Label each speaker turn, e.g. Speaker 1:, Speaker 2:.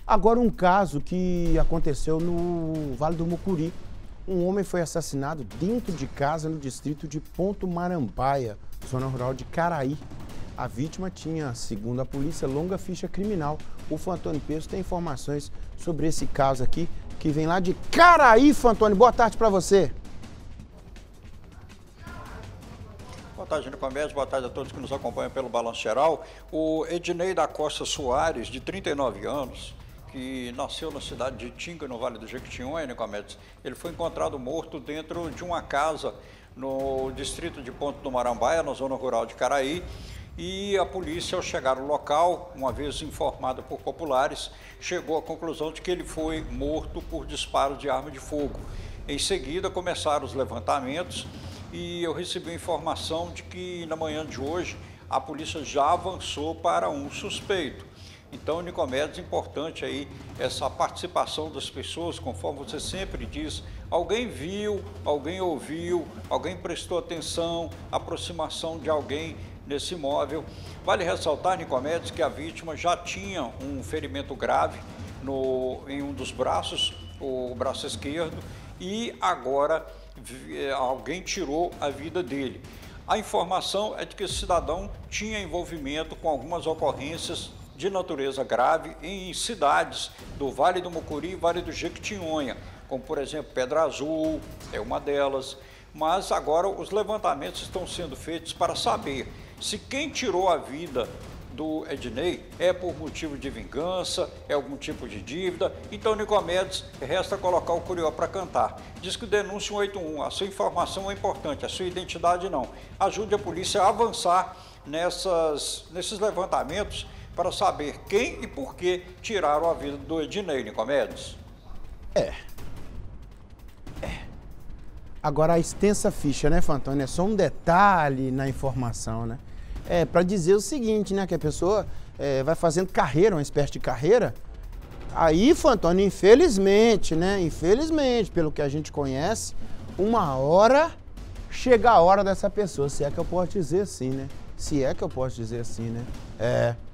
Speaker 1: Agora um caso que aconteceu no Vale do Mucuri. Um homem foi assassinado dentro de casa no distrito de Ponto Marambaia, zona rural de Caraí. A vítima tinha, segundo a polícia, longa ficha criminal. O Fantoni Peso tem informações sobre esse caso aqui, que vem lá de Caraí, Fantoni. Boa tarde para você.
Speaker 2: Boa tarde, Nicomedes. Boa tarde a todos que nos acompanham pelo Balanço Geral. O Ednei da Costa Soares, de 39 anos, que nasceu na cidade de Tinga, no Vale do Jequitinhonha, Nicomedes, ele foi encontrado morto dentro de uma casa no distrito de Ponto do Marambaia, na zona rural de Caraí. E a polícia, ao chegar ao local, uma vez informada por populares, chegou à conclusão de que ele foi morto por disparo de arma de fogo. Em seguida, começaram os levantamentos e eu recebi a informação de que, na manhã de hoje, a polícia já avançou para um suspeito. Então, Nicomedes, importante aí essa participação das pessoas, conforme você sempre diz, alguém viu, alguém ouviu, alguém prestou atenção, aproximação de alguém nesse imóvel. Vale ressaltar, Nicomedes, que a vítima já tinha um ferimento grave em um dos braços, o braço esquerdo, e agora alguém tirou a vida dele. A informação é de que esse cidadão tinha envolvimento com algumas ocorrências de natureza grave em cidades do Vale do Mucuri e Vale do Jequitinhonha, como por exemplo Pedra Azul, é uma delas, mas agora os levantamentos estão sendo feitos para saber se quem tirou a vida do Ednei é por motivo de vingança, é algum tipo de dívida. Então, Nicomedes, resta colocar o Curió para cantar. Diz que o denúncia 181, a sua informação é importante, a sua identidade não. Ajude a polícia a avançar nesses levantamentos para saber quem e por que tiraram a vida do Ednei, Nicomedes.
Speaker 1: Agora a extensa ficha, né, Fantoni? É só um detalhe na informação, né? É para dizer o seguinte, né, que a pessoa vai fazendo carreira, uma espécie de carreira. Aí, Fantoni, infelizmente, né, infelizmente, pelo que a gente conhece, uma hora chega a hora dessa pessoa, se é que eu posso dizer assim, né? Se é que eu posso dizer assim, né?